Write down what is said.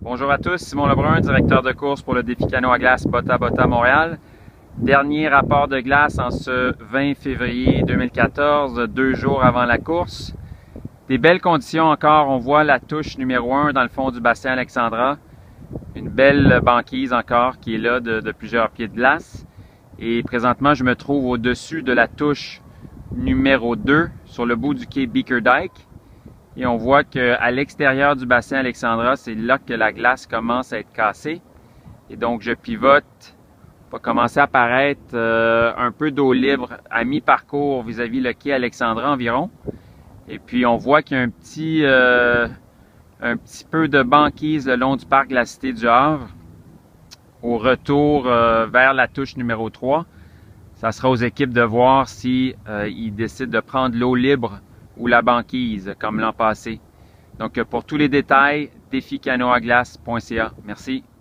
Bonjour à tous, Simon Lebrun, directeur de course pour le défi canot à glace Bota Bota Montréal. Dernier rapport de glace en ce 20 février 2014, 2 jours avant la course. Des belles conditions encore, on voit la touche numéro 1 dans le fond du bassin Alexandra. Une belle banquise encore qui est là de plusieurs pieds de glace. Et présentement, je me trouve au-dessus de la touche numéro 2 sur le bout du quai Beaker-Dyke. Et on voit qu'à l'extérieur du bassin Alexandra, c'est là que la glace commence à être cassée. Et donc, je pivote, va commencer à apparaître un peu d'eau libre à mi-parcours vis-à-vis le quai Alexandra environ. Et puis, on voit qu'il y a un petit peu de banquise le long du parc de la Cité du Havre. Au retour vers la touche numéro 3, ça sera aux équipes de voir si ils décident de prendre l'eau libre ou la banquise, comme l'an passé. Donc, pour tous les détails, déficanoaglace.ca. Merci.